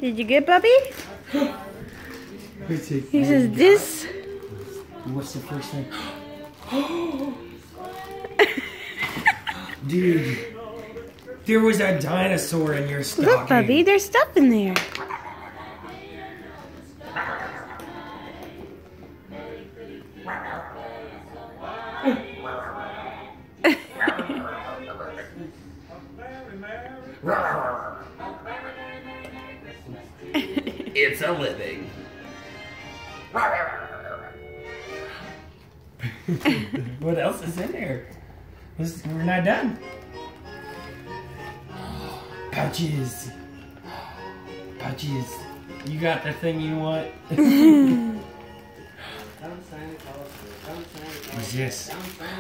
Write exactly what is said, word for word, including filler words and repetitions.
Did you get Bubby? He says this. What's the first thing? Dude, there was a dinosaur in your stocking. Look, Bubby, there's stuff in there. It's a living. What else is in there? This- We're not done. Pouches. Pouches. You got the thing you want? What's this?